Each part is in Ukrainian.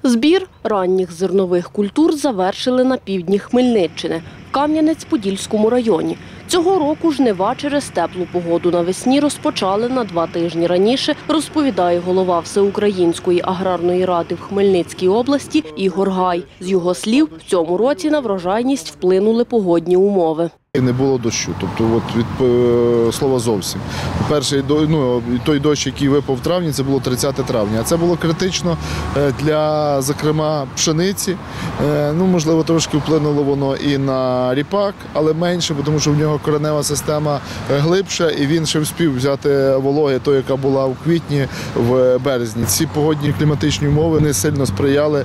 Збір ранніх зернових культур завершили на півдні Хмельниччини, в Кам'янець-Подільському районі. Цього року жнива через теплу погоду навесні розпочали на 2 тижні раніше, розповідає голова Всеукраїнської аграрної ради в Хмельницькій області Ігор Гай. З його слів, в цьому році на врожайність вплинули погодні умови. Не було дощу, тобто від слова зовсім. Перший той дощ, який випав в травні, це було 30 травня. А це було критично для, зокрема, пшениці. Можливо, трошки вплинуло воно і на ріпак, але менше, тому що в нього коренева система глибша, і він ще встиг взяти вологи, той, яка була в квітні, в березні. Ці погодні кліматичні умови не сильно сприяли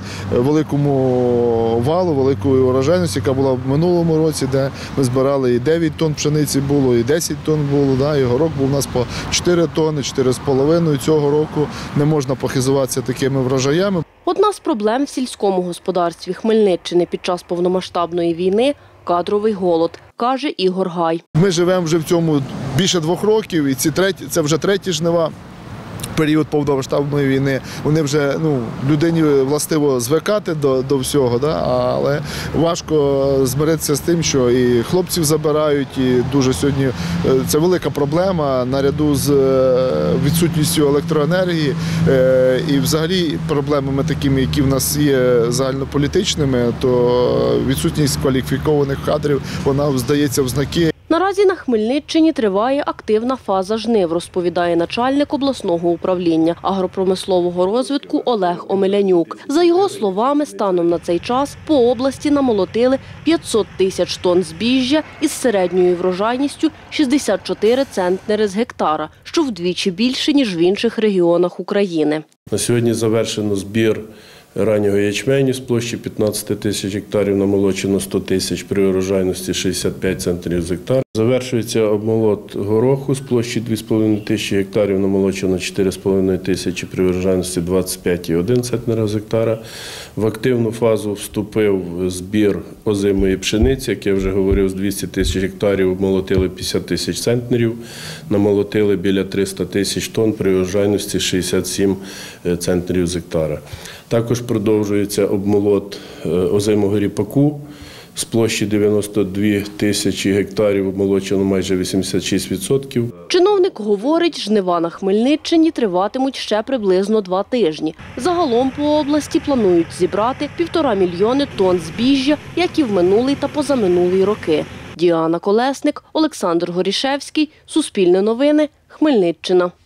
великому валу, великої урожайності, яка була в минулому році, де ми збирали і 9 тонн пшениці було, і 10 тонн було. І горох був у нас по 4 тонни, 4,5. Цього року не можна похизуватися такими врожаями. Одна з проблем в сільському господарстві Хмельниччини під час повномасштабної війни – кадровий голод, каже Ігор Гай. Ми живемо вже в цьому більше 2 років, і це вже треті жнива. Період повномасштабної війни, вони вже, людині властиво звикати до всього, але важко змиритися з тим, що і хлопців забирають, і дуже сьогодні це велика проблема наряду з відсутністю електроенергії і взагалі проблемами такими, які в нас є загальнополітичними, то відсутність кваліфікованих кадрів, вона здається в знаки. Наразі на Хмельниччині триває активна фаза жнив, розповідає начальник обласного управління агропромислового розвитку Олег Омелянюк. За його словами, станом на цей час по області намолотили 500 тисяч тонн збіжжя із середньою врожайністю 64 центнери з гектара, що вдвічі більше, ніж в інших регіонах України. На сьогодні завершено збір раннього ячменю з площі 15 тисяч гектарів, намолочено 100 тисяч при урожайності 65 центнерів з гектара. Завершується обмолот гороху з площі 2,5 тисячі гектарів, намолочено 4,5 тисячі при урожайності 25,1 центнера з гектара. В активну фазу вступив збір озимої пшениці, як я вже говорив, з 200 тисяч гектарів обмолотили 50 тисяч центнерів, намолотили біля 300 тисяч тонн при урожайності 67 центнерів з гектара. Також продовжується обмолот озимого ріпаку. З площі 92 тисячі гектарів обмолочено майже 86%. Чиновник говорить, жнива на Хмельниччині триватимуть ще приблизно 2 тижні. Загалом по області планують зібрати 1,5 мільйони тонн збіжжя, як і в минулий та позаминулий роки. Діана Колесник, Олександр Горішевський, Суспільне новини, Хмельниччина.